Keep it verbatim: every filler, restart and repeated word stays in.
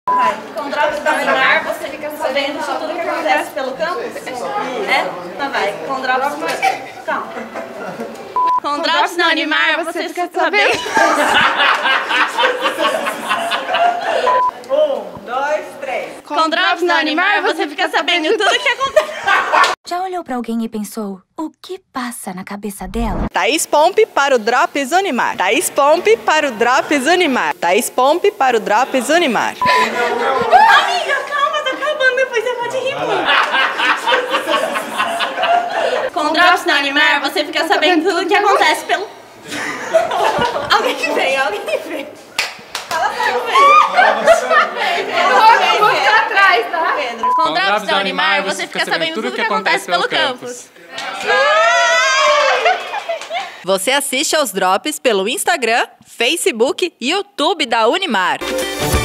Vai. Com Drops da Unimar, você fica sabendo de tudo que acontece pelo campus? É? Então vai. Com Drops da... Calma. Com Drops da Unimar, você fica sabendo... Um, dois, três. Com Drops da Unimar, você fica sabendo tudo que acontece. Já olhou pra alguém e pensou, o que passa na cabeça dela? Thaís Pompe para o Drops Unimar. Thaís Pompe para o Drops Unimar. Thaís Pompe para o Drops Unimar. Amiga, calma, tá acabando, depois você pode rir muito. Com Drops da Unimar, você fica sabendo tudo que acontece pelo... Alguém que vem, alguém que vem. Fala sério, Pedro. Eu vou ficar atrás, tá? Pedro. Com Drops da Unimar, você fica sabendo tudo que acontece pelo campus. Você assiste aos Drops pelo Instagram, Facebook e YouTube da Unimar.